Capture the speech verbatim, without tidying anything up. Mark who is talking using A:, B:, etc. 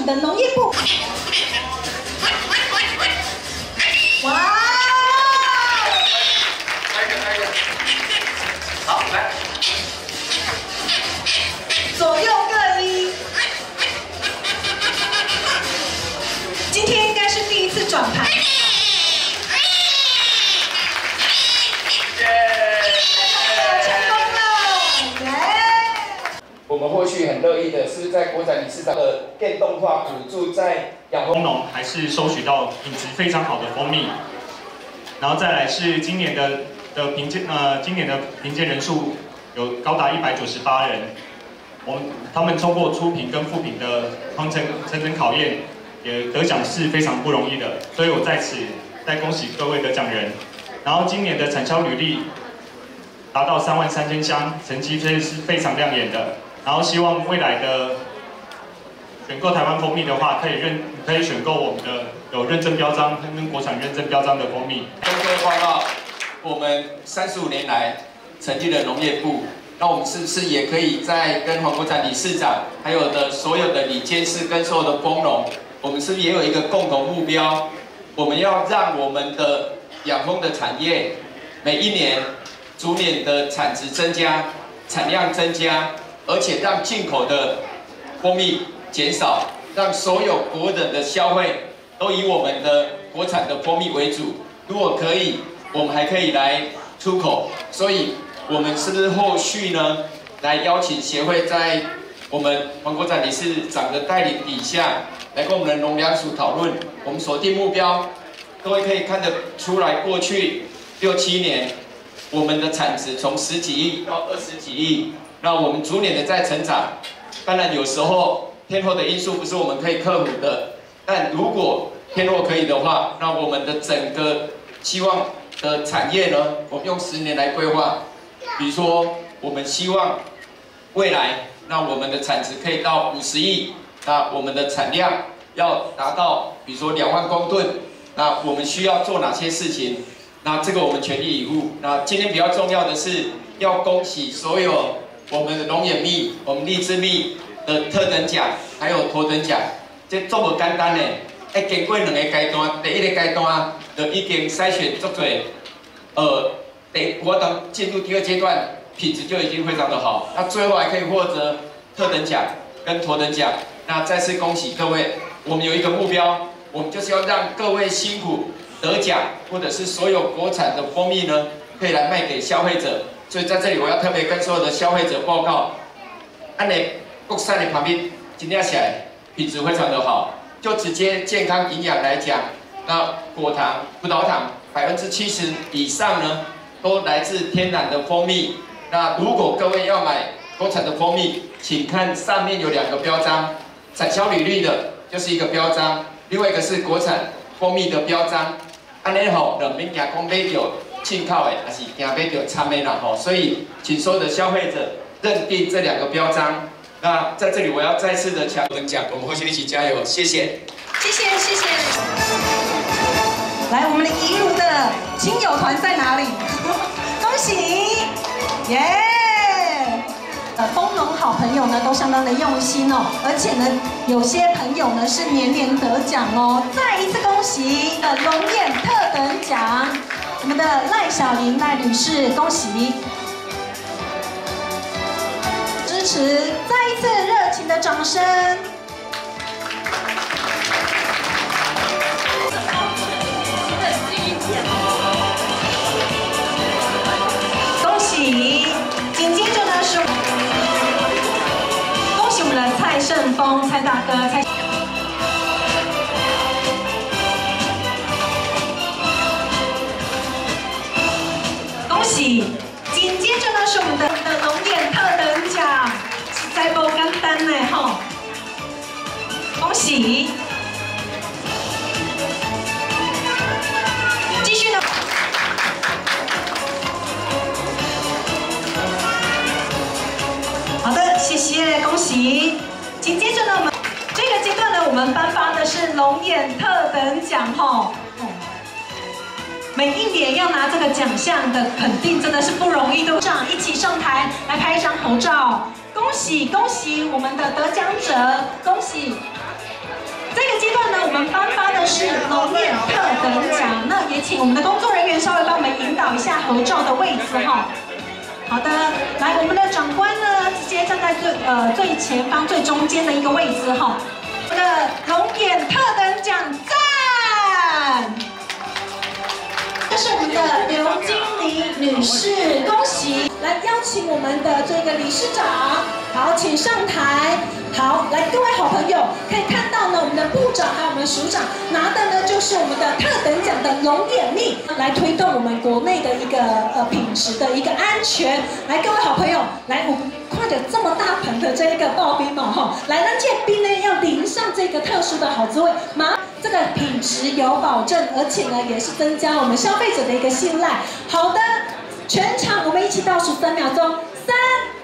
A: 们的农业部。哇！
B: 来一个，来一个。好，来。
A: 左右各一。今天应该是第一次转盘。
B: 我们或许很乐意的是，在国展理事长的电动化补助，在养蜂
C: 农还是收取到品质非常好的蜂蜜，然后再来是今年的的评鉴呃，今年的评鉴人数有高达一百九十八人，我们他们通过初评跟复评的层层层层考验，也得奖是非常不容易的，所以我在此再恭喜各位得奖人。然后今年的产销履历达到三万三千箱，成绩真是非常亮眼的。 然后希望未来的选购台湾蜂蜜的话，可以认可以选购我们的有认证标章跟国产认证标章的蜂蜜。
B: 跟各位报告，我们三十五年来成立了农业部，那我们是不是也可以在跟黄国展理事长，还有的所有的理监事跟所有的蜂农，我们是不是也有一个共同目标？我们要让我们的养蜂的产业每一年逐年的产值增加，产量增加。 而且让进口的蜂蜜减少，让所有国人的消费都以我们的国产的蜂蜜为主。如果可以，我们还可以来出口。所以，我们是不是后续呢，来邀请协会在我们黄国展理事长的带领底下，来跟我们的农粮署讨论，我们锁定目标。各位可以看得出来，过去六七年，我们的产值从十几亿到二十几亿。 那我们逐年的在成长，当然有时候天候的因素不是我们可以克服的，但如果天候可以的话，那我们的整个希望的产业呢，我们用十年来规划，比如说我们希望未来，那我们的产值可以到五十亿，那我们的产量要达到，比如说两万公吨，那我们需要做哪些事情？那这个我们全力以赴。那今天比较重要的是要恭喜所有。 我们的龙眼蜜、我们荔枝蜜的特等奖，还有头等奖，这做无简单呢。哎，经过两个阶段，第一个阶段就已经筛选足多，呃，第我等进入第二阶段，品质就已经非常的好。那最后还可以获得特等奖跟头等奖。那再次恭喜各位，我们有一个目标，我们就是要让各位辛苦得奖，或者是所有国产的蜂蜜呢，可以来卖给消费者。 所以在这里，我要特别跟所有的消费者报告，按你国产的旁边今天起来品质非常的好，就直接健康营养来讲，那果糖、葡萄糖百分之七十以上呢，都来自天然的蜂蜜。那如果各位要买国产的蜂蜜，请看上面有两个标章，产销履历的就是一个标章，另外一个是国产蜂蜜的标章。安尼吼，两边行讲买到。 进口的还是惊买到参的啦吼，所以请所有的消费者认定这两个标章。那在这里我要再次的强调讲，我们会一起加油，谢谢。
A: 谢谢谢谢。来，我们的宜如的亲友团在哪里？恭喜，耶！呃，蜂农好朋友呢都相当的用心哦，而且呢，有些朋友呢是年年得奖哦。再一次恭喜呃龙眼特等奖。 我们的赖小玲赖女士，恭喜！支持，再一次热情的掌声。恭喜！紧接着呢是，恭喜我们的蔡胜峰蔡大哥蔡。 恭喜！紧接着呢是我们的的龙眼特等奖，实在不简单呢吼！恭喜！继续呢。好的，谢谢，恭喜！紧接着呢，我们这个阶段呢，我们颁发的是龙眼特等奖吼。 每一年要拿这个奖项的肯定真的是不容易的，上一起上台来拍一张合照，恭喜恭喜我们的得奖者，恭喜！ 呢，我们颁发的是农业特等奖，那也请我们的工作人员稍微帮我们引导一下合照的位置哈。好的，来，我们的长官呢，直接站在最呃最前方最中间的一个位置哈。我们的龙眼特等奖赞。这是我们的刘经理女士，恭喜！来邀请我们的这个理事长，好，请上台。好，来各位好朋友，可以看到呢，我们的部长还有我们的署长拿的呢，就是我们的特等奖的龙眼蜜，来推动我们国内的一个呃品质的一个安全。来，各位好朋友，来，我们快点这么大盆的这一个刨冰嘛哈，来，让这冰呢要淋上这个特殊的好滋味，马这个品质有保证，而且呢也是增加我们消费者的一个信赖。好的，全场我们一起倒数三秒钟，三。